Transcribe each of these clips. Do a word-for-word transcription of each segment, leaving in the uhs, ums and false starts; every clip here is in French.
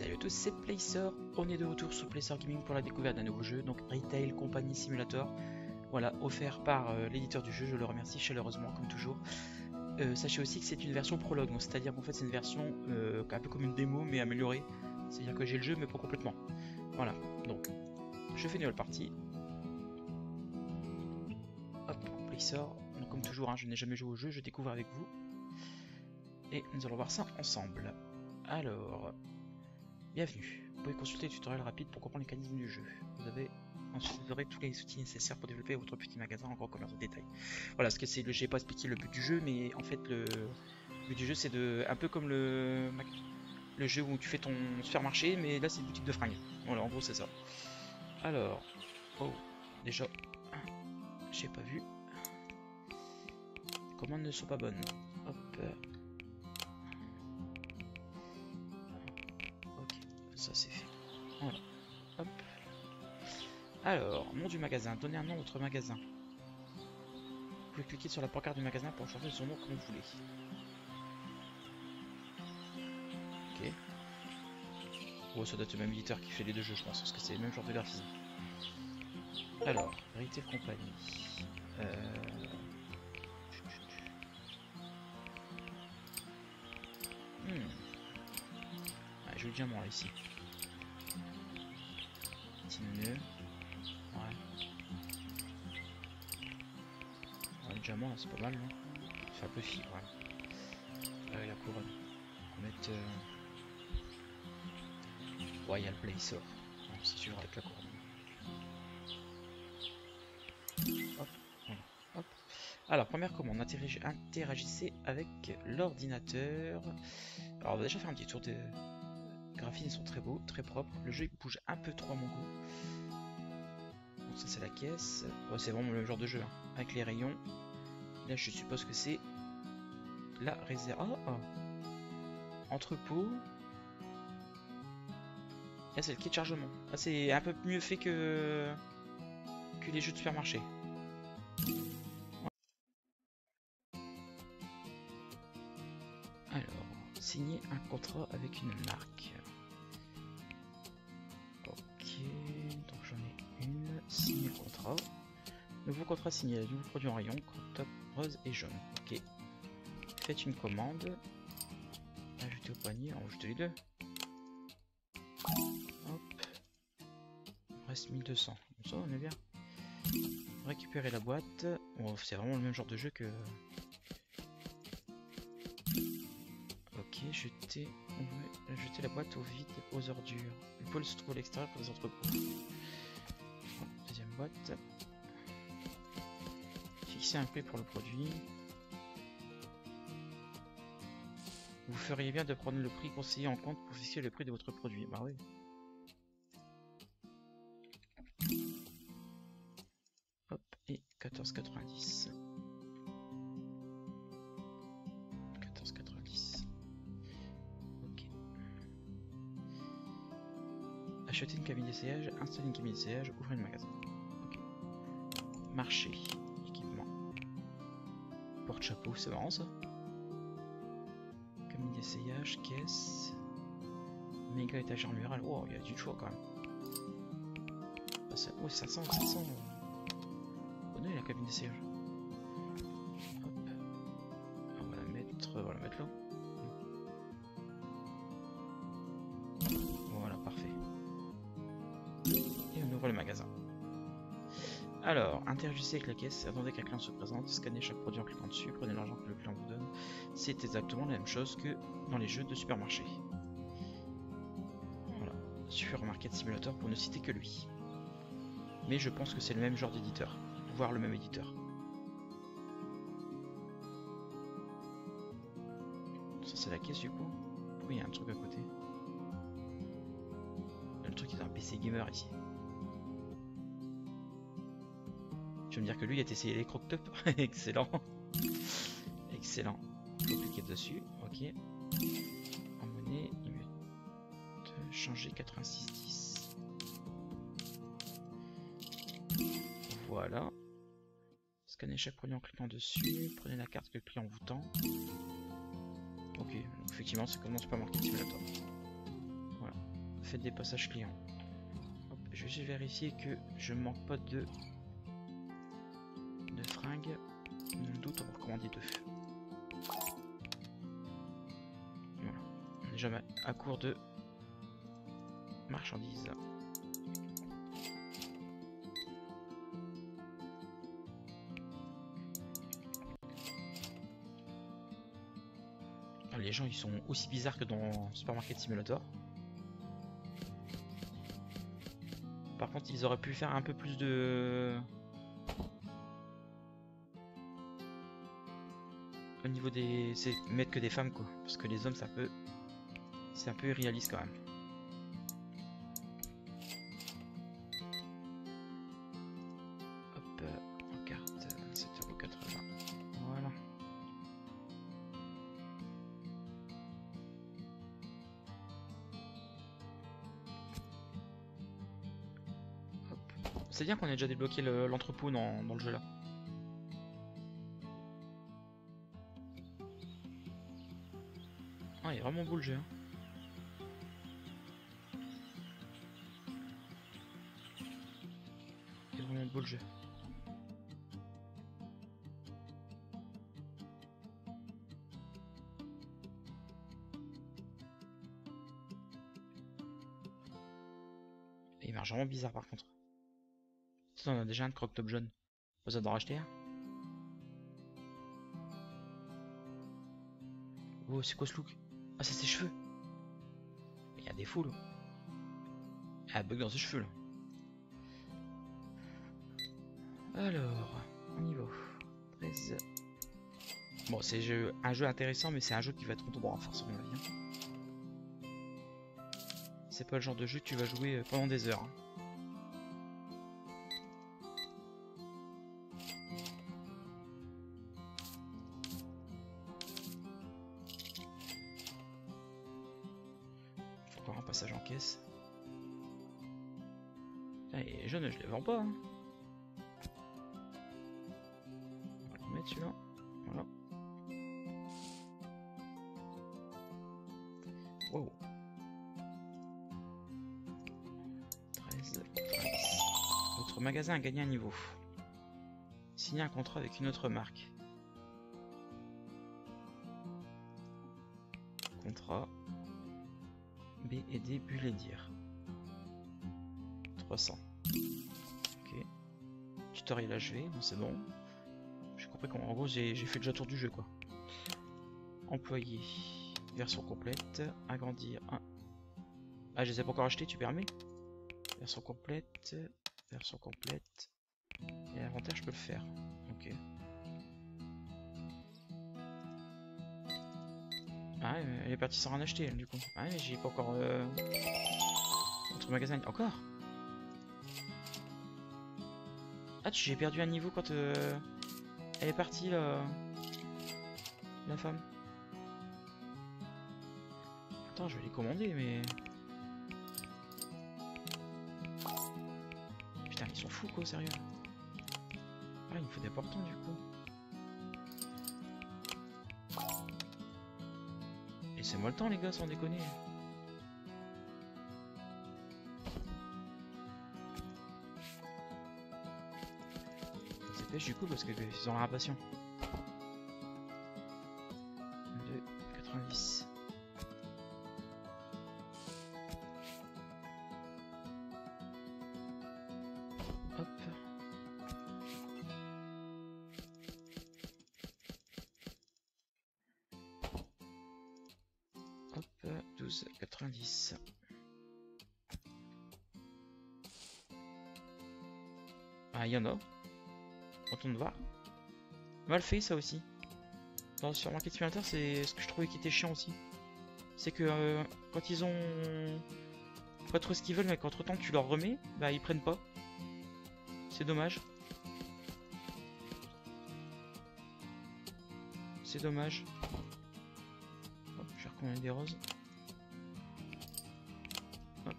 Salut à tous, c'est Placer. On est de retour sur Placer Gaming pour la découverte d'un nouveau jeu, donc Retail Company Simulator. Voilà, offert par euh, l'éditeur du jeu, je le remercie chaleureusement comme toujours. Euh, sachez aussi que c'est une version prologue, c'est-à-dire qu'en fait c'est une version euh, un peu comme une démo mais améliorée. C'est-à-dire que j'ai le jeu mais pas complètement. Voilà, donc je fais une nouvelle partie. Hop, Placer. Donc comme toujours, hein, je n'ai jamais joué au jeu, je découvre avec vous. Et nous allons voir ça ensemble. Alors... Bienvenue. Vous pouvez consulter le tutoriel rapide pour comprendre les mécanismes du jeu. Vous avez ensuite vous aurez tous les outils nécessaires pour développer votre petit magasin en grand commerce de détail. Voilà, ce que c'est, j'ai pas expliqué le but du jeu, mais en fait le, le but du jeu c'est de un peu comme le le jeu où tu fais ton supermarché, mais là c'est une boutique de fringues. Voilà, en gros c'est ça. Alors, oh, déjà, j'ai pas vu. Les commandes ne sont pas bonnes. Hop. Ok, ça c'est fait. Voilà. Hop. Alors, nom du magasin. Donnez un nom à votre magasin. Vous pouvez cliquer sur la pancarte du magasin pour changer son nom comme vous voulez. Ok. Oh, ça doit être le même éditeur qui fait les deux jeux, je pense, parce que c'est le même genre de graphisme. Alors, Retail Company. Euh... Hmm. Ah, j'ai le diamant là ici. Continue. Ouais. Ouais, le diamant là c'est pas mal, non? C'est un peu fi, ouais. Euh, la couronne. On va mettre. Euh... Ouais, il y a le Placer. Bon, c'est sûr avec la couronne. Hop, voilà. Hop. Alors, première commande, interagi interagissez avec l'ordinateur. Alors, on va déjà faire un petit tour des graphismes, ils sont très beaux, très propres. Le jeu il bouge un peu trop à mon goût. Donc, ça, c'est la caisse. Ouais, c'est vraiment le genre de jeu, hein. Avec les rayons. Là, je suppose que c'est la réserve. Ah, oh. Entrepôt. Là, c'est le quai de chargement. Là, c'est un peu mieux fait que, que les jeux de supermarché. Alors, signer un contrat avec une marque. Ok, donc j'en ai une. Signer le contrat. Nouveau contrat signé. Nouveau produit en rayon. Top rose et jaune. Ok. Faites une commande. Ajoutez au panier. On va ajouter les deux. Hop. Il reste mille deux cents. Comme ça, on est bien. Récupérer la boîte. Bon, c'est vraiment le même genre de jeu que. Ok, jeter, ouais, jeter la boîte au vide, aux ordures. Le pôle se trouve à l'extérieur pour les entrepôts. Deuxième boîte. Fixer un prix pour le produit. Vous feriez bien de prendre le prix conseillé en compte pour fixer le prix de votre produit. Bah oui. Hop, et quatorze quatre-vingt-dix. quatorze quatre-vingt-dix. Ok. Acheter une cabine d'essayage, installer une cabine d'essayage, ouvrir un magasin. Ok. Marché, équipement. Porte-chapeau, c'est marrant ça. Cabine d'essayage, caisse. Méga étagère murale. Oh, il y a du choix quand même. Oh, cinq cents, cinq cents. On a la cabine d'essayage. Hop. On va la mettre, on va la mettre là. Voilà, parfait. Et on ouvre le magasin. Alors, interagissez avec la caisse, attendez qu'un client se présente, scannez chaque produit en cliquant dessus, prenez l'argent que le client vous donne. C'est exactement la même chose que dans les jeux de supermarché. Voilà, Supermarket Simulator pour ne citer que lui. Mais je pense que c'est le même genre d'éditeur, voire le même éditeur. Ça c'est la caisse du coup. Oui, il y a un truc à côté. Le truc est un P C gamer ici. Tu vas me dire que lui il a essayé les croque-top. Excellent. Excellent. Faut cliquer dessus. Ok. En monnaie, il met changer quatre-vingt-six dix. Voilà. Scannez chaque produit en cliquant dessus. Prenez la carte que le client vous tend. Ok, donc effectivement c'est comme dans Supermarket Simulator. Voilà. faites des passages clients. Hop, je vais juste vérifier que je manque pas de de fringues. Dans le doute, on va recommander deux. Voilà. On est jamais à court de marchandises. Les gens ils sont aussi bizarres que dans Supermarket Simulator. Par contre ils auraient pu faire un peu plus de... Au niveau des... c'est mettre que des femmes quoi. Parce que les hommes c'est un peu... C'est un peu irréaliste quand même. Hop, en carte, vingt-sept euros quatre-vingts. Voilà. C'est bien qu'on ait déjà débloqué l'entrepôt dans, dans le jeu là. Ah, il est vraiment beau le jeu. Hein. Il est vraiment beau le jeu. Et il marche vraiment bizarre par contre. On a déjà un de croc top jaune. Vous allez en racheter un. Oh, c'est quoi ce look? Ah, c'est ses cheveux. Il y a des fous là. Il y a un bug dans ses cheveux là. Alors, on y va. treize. Bon, c'est un jeu intéressant, mais c'est un jeu qui va être trop droit, forcément. C'est pas le genre de jeu que tu vas jouer pendant des heures. Hein. Un passage en caisse. Ah, et les jeunes, je les vends pas. Hein. On va le mettre celui-là. Voilà. Wow. treize. Votre magasin a gagné un niveau. Signer un contrat avec une autre marque. Contrat. B et D, Bulle et Dire. trois cents. Ok. Tutoriel achevé, bon, c'est bon. J'ai compris qu'en gros j'ai fait déjà le tour du jeu quoi. Employé. Version complète. Agrandir un. Ah, je les ai pas encore achetés, tu permets? Version complète. Version complète. Et l'inventaire, je peux le faire. Ok. Ah ouais, elle est partie sans rien acheter du coup. Ah ouais, j'ai pas encore... Euh... Notre magasin... Encore? Ah, j'ai perdu un niveau quand... Euh... Elle est partie là... La femme. Attends, je vais les commander mais... Putain, ils sont fous quoi, sérieux. Ah, il me faut des portants du coup. Laissez-moi le temps les gars, sans déconner. On se dépêche du coup parce qu'ils ont l'air impatients. deux, quatre-vingt-dix. Hop. douze quatre-vingt-dix. Ah, il y en a. Retourne voir. Mal fait ça aussi. Dans sur Market Simulator, c'est ce que je trouvais qui était chiant aussi. C'est que euh, quand ils ont pas trop ce qu'ils veulent, mais qu'entre temps tu leur remets, bah ils prennent pas. C'est dommage. C'est dommage. Hop, je vais recommander des roses. Hop.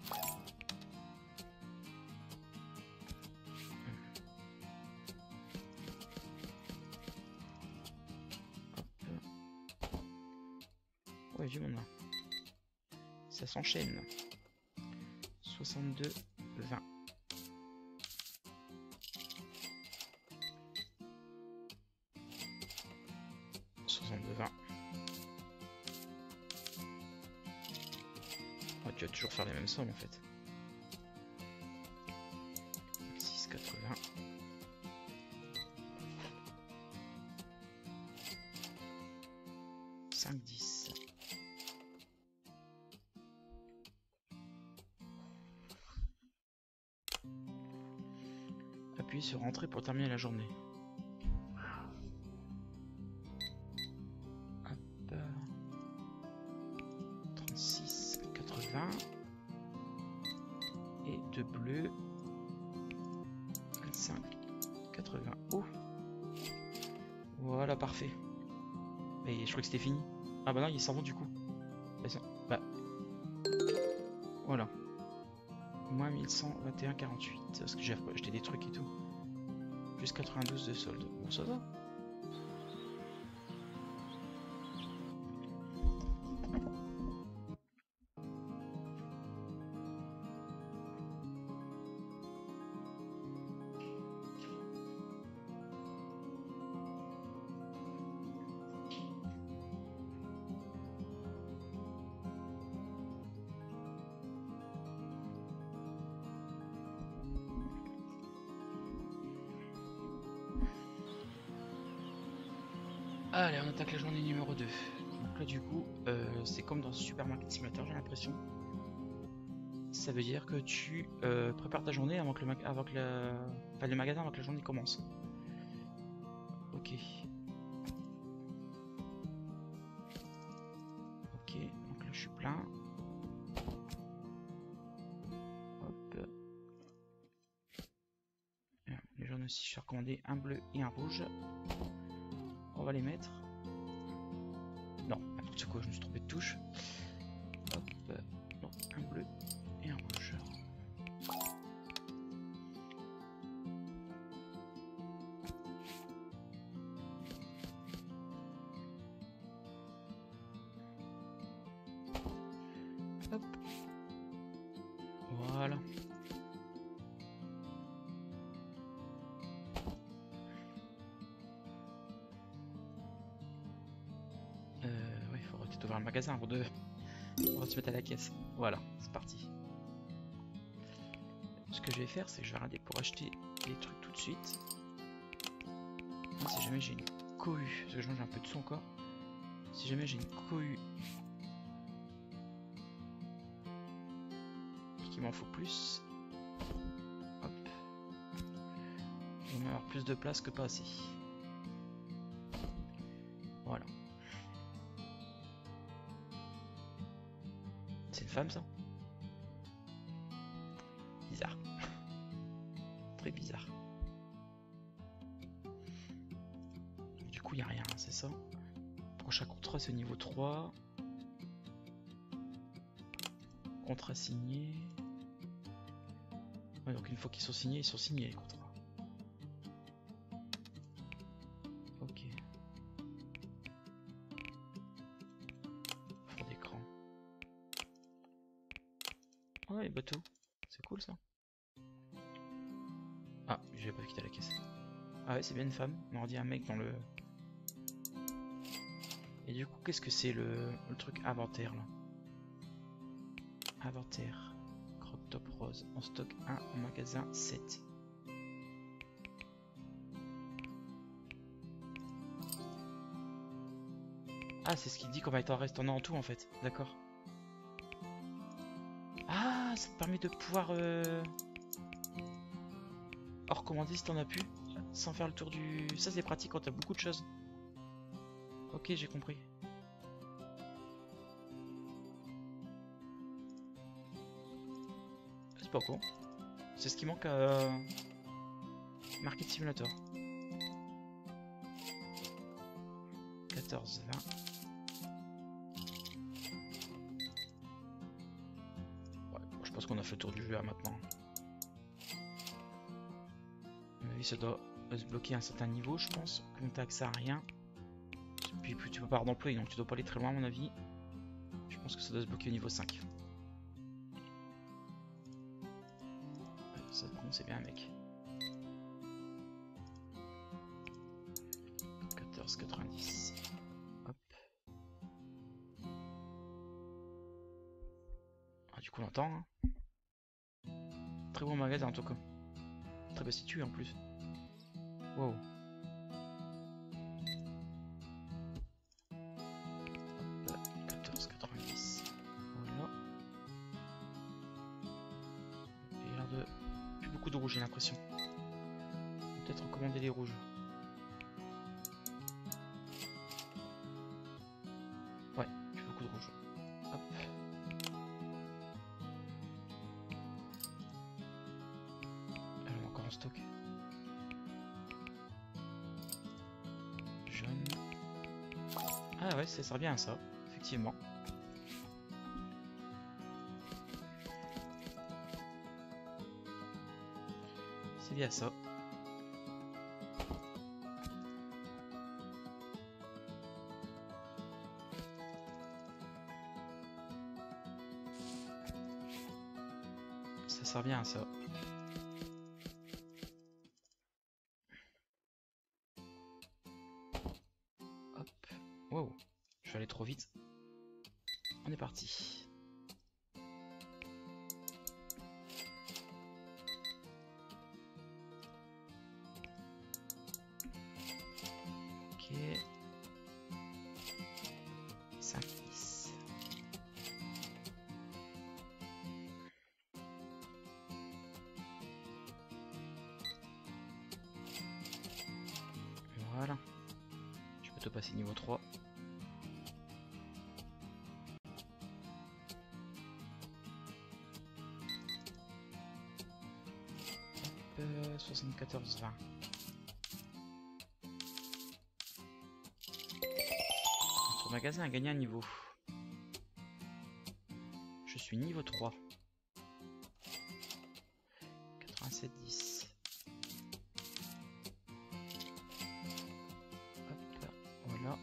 Ouais, du monde là. Ça s'enchaîne. soixante-deux, vingt. soixante-deux, vingt. Ouais, tu vas toujours faire les mêmes sommes en fait. six, quatre-vingts. cinq, dix. Appuyez sur Entrée pour terminer la journée. Hop. trente-six, quatre-vingts. Et deux bleus. vingt-cinq, quatre-vingts. Oh! Voilà, parfait. Mais je crois que c'était fini. Ah bah non, ils s'en vont du coup. Bah. Voilà. Moins mille cent vingt et un, quarante-huit. Parce que j'ai acheté des trucs et tout. Plus quatre-vingt-douze de solde. Bon, ça va. Allez, on attaque la journée numéro deux. Donc là du coup, euh, c'est comme dans Supermarket Simulator, j'ai l'impression. Ça veut dire que tu euh, prépares ta journée avant que, le, avant que la... enfin, le magasin avant que la journée commence. Ok. Ok, donc là je suis plein. Hop. Les jaunes aussi, je suis recommandé un bleu et un rouge. On va les mettre. Non, n'importe quoi, je me suis trompé de touche. Hop, non, un bleu et un rouge. Hop. Voilà. Ouvrir le magasin avant de on va se mettre à la caisse. Voilà, c'est parti. Ce que je vais faire, c'est que je vais regarder pour acheter les trucs tout de suite. Moi, si jamais j'ai une cohue, parce que je mange un peu de son encore. Si jamais j'ai une cohue et qu'il m'en faut plus, hop, je vais avoir plus de place que pas assez. Voilà. C'est une femme ça? Bizarre. Très bizarre. Du coup il n'y a rien, c'est ça? Prochain contrat c'est au niveau trois. Contrat signé. Ouais, donc une fois qu'ils sont signés, ils sont signés les contrats. Ok. Fond d'écran. Ouais, les bateaux. C'est cool ça. Ah, j'avais pas quitté la caisse. Ah ouais, c'est bien une femme. On aurait dit un mec dans le... Et du coup, qu'est-ce que c'est le... le truc inventaire là? Inventaire. Croque top rose. En stock un, en magasin sept. Ah, c'est ce qui dit qu'on va être en restaurant en tout en fait. D'accord. Ah, ça te permet de pouvoir... Euh... hors commander si t'en as plus. Sans faire le tour du... Ça c'est pratique quand t'as beaucoup de choses. Ok, j'ai compris. C'est pas con. C'est ce qui manque à Market Simulator. quatorze, vingt. Ouais, bon, je pense qu'on a fait le tour du jeu là maintenant. À mon avis, ça doit se bloquer à un certain niveau, je pense. Comme t'as accès à rien. Puis plus tu peux pas avoir d'employé, donc tu dois pas aller très loin à mon avis. Je pense que ça doit se bloquer au niveau cinq. c'est bien, mec. quatorze quatre-vingt-dix. Hop. Ah, du coup, on entend. Hein. Très bon magasin en tout cas. Très bien situé en plus. Wow. quatorze quatre-vingt-dix. Voilà. Il y a l'air de... plus beaucoup de rouge, j'ai l'impression. Peut-être recommander les rouges. Ouais, plus beaucoup de rouge. Hop. Elle est encore en stock. Jaune. Ah ouais, ça sert bien à ça, effectivement. C'est bien ça. Ça sert bien à ça. Hop. Wow. Je vais aller trop vite. On est parti. Ok. cinq, dix. Voilà. Je peux te passer niveau trois. Hop, soixante-quatorze vingt. Notre magasin a gagné un niveau. Je suis niveau trois. quatre-vingt-sept dix. Hop, voilà.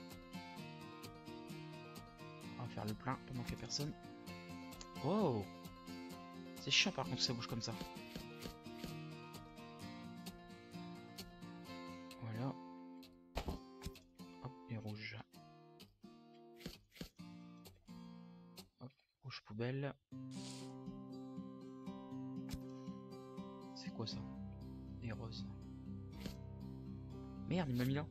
On va faire le plein pendant qu'il n'y a personne. Oh! C'est chiant par contre que ça bouge comme ça. Voilà. Hop, et rouge. Hop, rouge poubelle. C'est quoi ça? Et rose. Merde, il m'a mis là.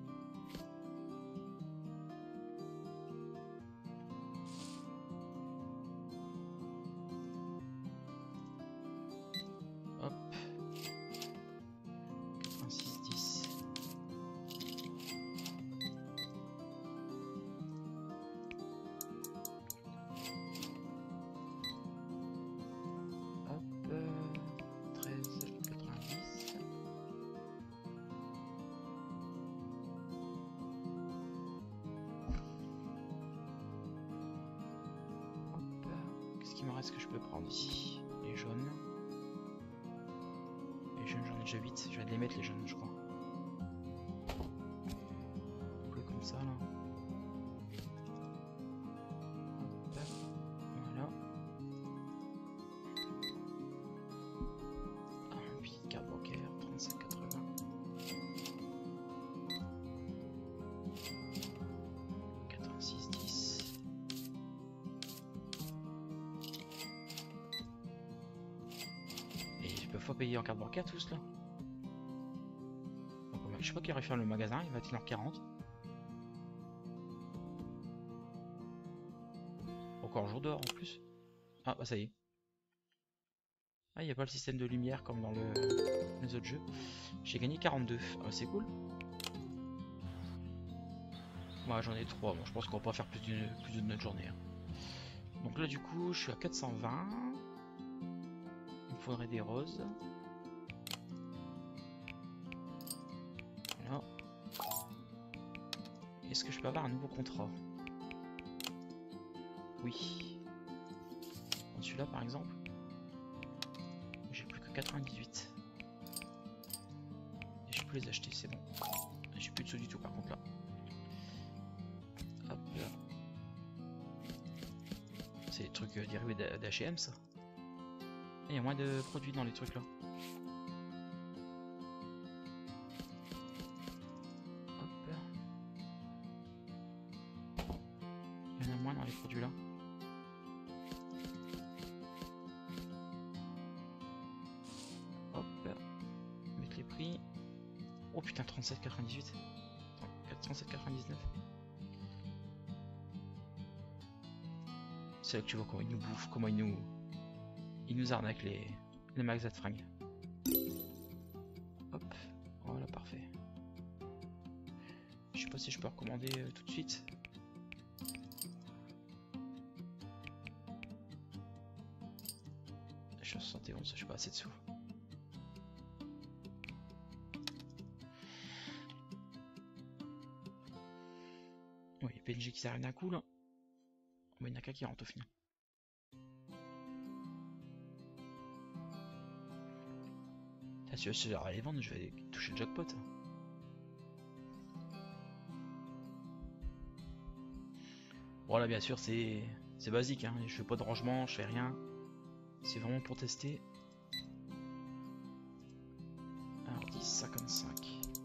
Hop. quatre-vingt-six dix. Hop. treize quatre-vingt-dix. Hop. Qu'est-ce qu'il me reste que je peux prendre ici? Les jaunes. Les jaunes, j'en ai déjà huit. Je vais les mettre les jaunes, je crois. Comme ça là. Hop. Voilà. Ah, une petite carte bancaire, trente-cinq quatre-vingts. quatre-vingt-six dix. Et je peux pas payer en carte bancaire tous là. Je sais pas qui referme le magasin, il va être heure quarante. Encore jour dehors en plus. Ah bah ça y est. Ah, il n'y a pas le système de lumière comme dans le... les autres jeux. J'ai gagné quarante-deux. Ah bah c'est cool. Moi j'en ai trois. Bon, je pense qu'on va pas faire plus d'une plus d'une autre journée. Hein. Donc là du coup je suis à quatre cent vingt. Il me faudrait des roses. Voilà. Est-ce que je peux avoir un nouveau contrat? Oui. Celui-là par exemple. J'ai plus que quatre-vingt-dix-huit. Et je peux les acheter, c'est bon. J'ai plus de sous du tout par contre là. Hop là. C'est des trucs euh, dérivés d'H et M ça. Il y a moins de produits dans les trucs là. moins dans les produits là. Hop, mettre les prix. Oh putain, trente-sept quatre-vingt-dix-huit. trente-sept quatre-vingt-dix-neuf. C'est là que tu vois comment ils nous bouffent, comment ils nous, ils nous arnaquent les, les magasins de fringues. Hop, voilà, parfait. Je sais pas si je peux recommander euh, tout de suite. Je suis à soixante et onze, je suis pas assez de sous. Oui, P N G qui s'arrête d'un coup là. Mais il n'y en a qu'un qui rentre au final. Ah, si je vais les vendre, je vais toucher le jackpot. Bon là bien sûr c'est c'est basique, hein. Je fais pas de rangement, je fais rien. C'est vraiment pour tester. Alors dix cinquante-cinq.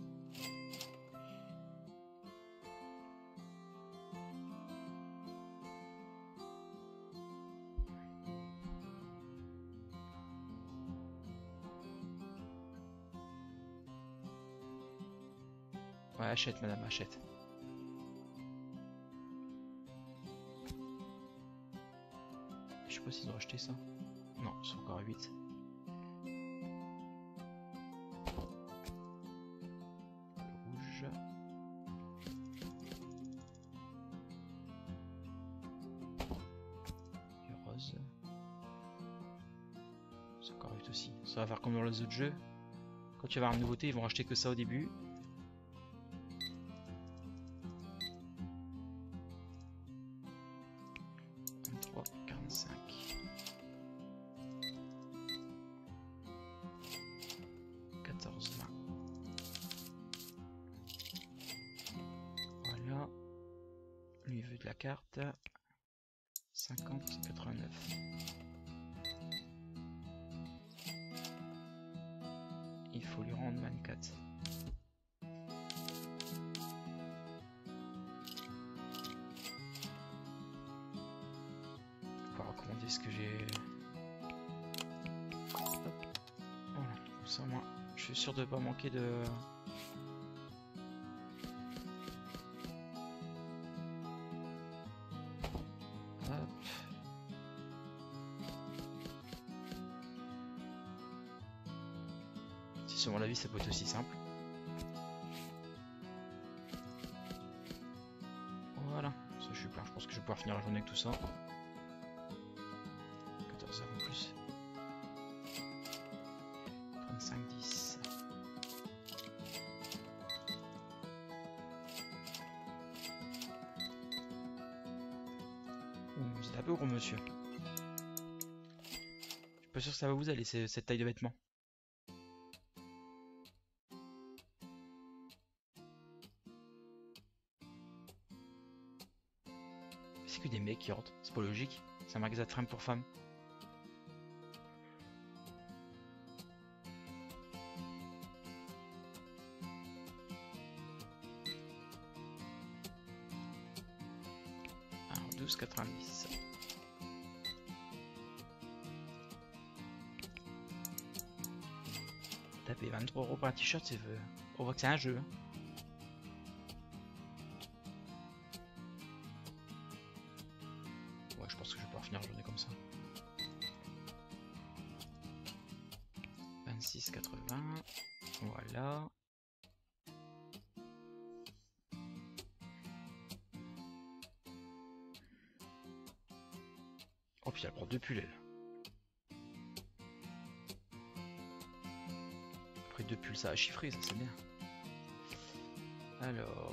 Ouais, achète madame, achète. Je sais pas s'ils ont acheté ça. Non, ils sont encore à huit. Le rouge. Le rose. C'est encore huit aussi. Ça va faire comme dans les autres jeux. Quand tu vas avoir une nouveauté, ils vont racheter que ça au début. vingt-trois, quarante-cinq. quatorze, vingt. Voilà. Lui veut de la carte. cinquante, quatre-vingt-neuf. Il faut lui rendre vingt-quatre. On va recommander ce que j'ai. Voilà, comme ça moi je suis sûr de pas manquer de. Hop. Si selon la vie ça peut être aussi simple. Voilà, ça je suis plein, je pense que je vais pouvoir finir la journée avec tout ça. quatorze heures en plus. trente-cinq, dix. Vous êtes un peu gros monsieur. Je suis pas sûr que ça va vous aller cette taille de vêtements. C'est que des mecs qui rentrent, c'est pas logique. C'est un magasin de fringues pour femmes. Alors douze quatre-vingt-dix. Taper vingt-trois euros pour un t-shirt, c'est on voit que c'est un jeu. Hein. Ouais, je pense que je vais pouvoir finir la journée comme ça. vingt-six quatre-vingts. Voilà. Oh puis elle prend deux pulls elle. Après deux pulls ça a chiffré, ça c'est bien. Alors.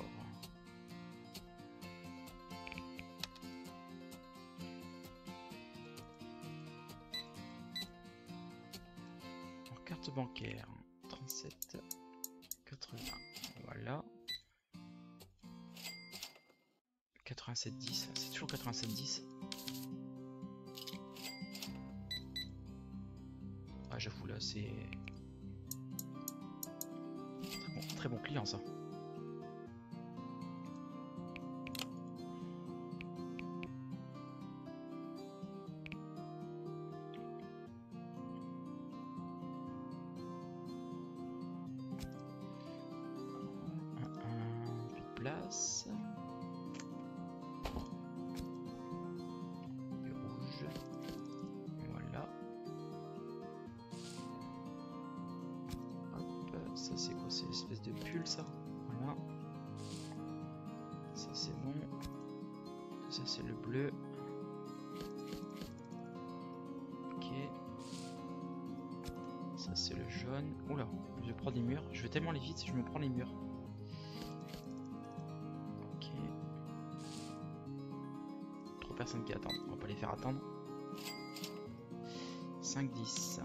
En carte bancaire, trente-sept quatre-vingts. Voilà. quatre-vingt-sept dix, c'est toujours quatre-vingt-sept dix. Ah j'avoue là c'est très bon, très bon client ça. place. Du rouge. Voilà. Hop, ça c'est quoi? C'est une espèce de pull ça. Voilà. Ça c'est bon. Ça c'est le bleu. Ok. Ça c'est le jaune. Oula, je prends des murs. Je vais tellement aller vite, je me prends les murs. Ok. Trop personnes qui attendent. On va pas les faire attendre. cinq dix.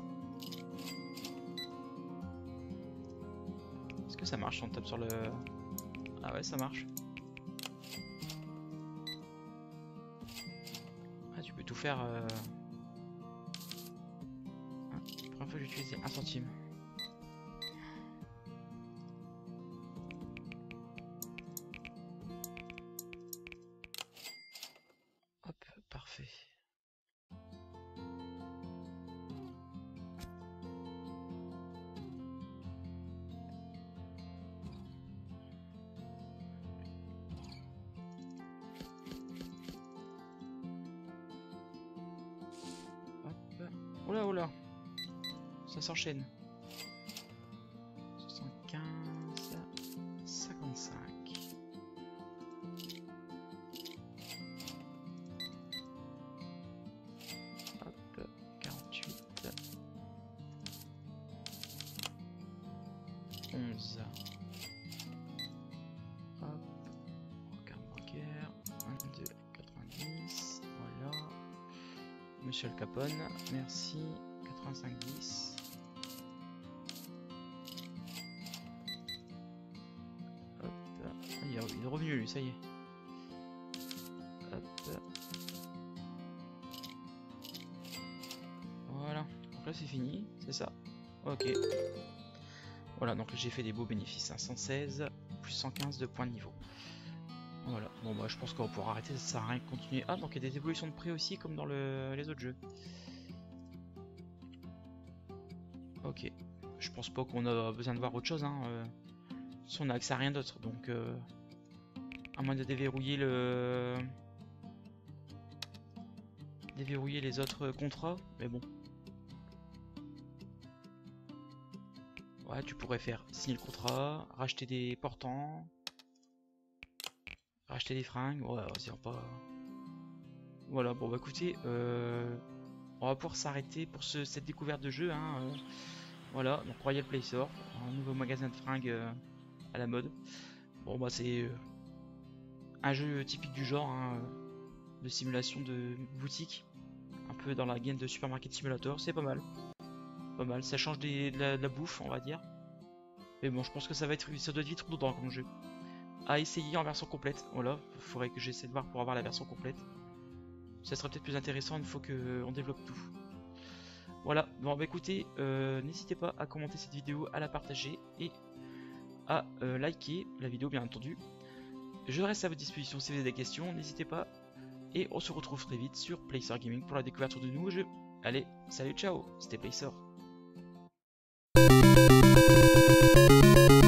Est-ce que ça marche si on tape sur le... Ah ouais, ça marche. Ah, tu peux tout faire... Euh... Ah, première fois que j'ai utilisé un centime. Hop, parfait. Oula oula, ça s'enchaîne. soixante-quinze, cinquante-cinq. Hop, quarante-huit. onze. Hop, carte bancaire. vingt-deux, quatre-vingt-dix. Voilà. Monsieur Al Capone, merci. quatre-vingt-cinq dix. Hop. Ah, il est revenu lui, ça y est. Hop. Voilà. Donc là c'est fini, c'est ça. Ok. Voilà, donc j'ai fait des beaux bénéfices. Hein. cent seize plus cent quinze de points de niveau. Voilà, bon bah je pense qu'on pourra arrêter, ça sert à rien de continuer. Ah, donc il y a des évolutions de prix aussi comme dans le... les autres jeux. Ok, je pense pas qu'on a besoin de voir autre chose, hein. Euh, si on a accès à rien d'autre, donc euh, à moins de déverrouiller le... déverrouiller les autres contrats, mais bon. Ouais, tu pourrais faire signer le contrat, racheter des portants... Racheter des fringues, ouais, c'est pas... Voilà, bon bah écoutez, euh, on va pouvoir s'arrêter pour ce, cette découverte de jeu, hein, euh, voilà, donc Royal Play Store, un nouveau magasin de fringues euh, à la mode. Bon bah c'est euh, un jeu typique du genre, hein, de simulation de boutique, un peu dans la gaine de Supermarket Simulator, c'est pas mal. Pas mal, ça change des, de, la, de la bouffe, on va dire. Mais bon, je pense que ça va être, ça doit être vite redondant comme jeu. À essayer en version complète, voilà, il faudrait que j'essaie de voir pour avoir la version complète. Ça serait peut-être plus intéressant une fois qu'on développe tout. Voilà, bon bah écoutez, euh, n'hésitez pas à commenter cette vidéo, à la partager et à euh, liker la vidéo bien entendu. Je reste à votre disposition si vous avez des questions, n'hésitez pas. Et on se retrouve très vite sur Playsir Gaming pour la découverte de nouveaux jeux. Allez, salut, ciao, c'était Playsir.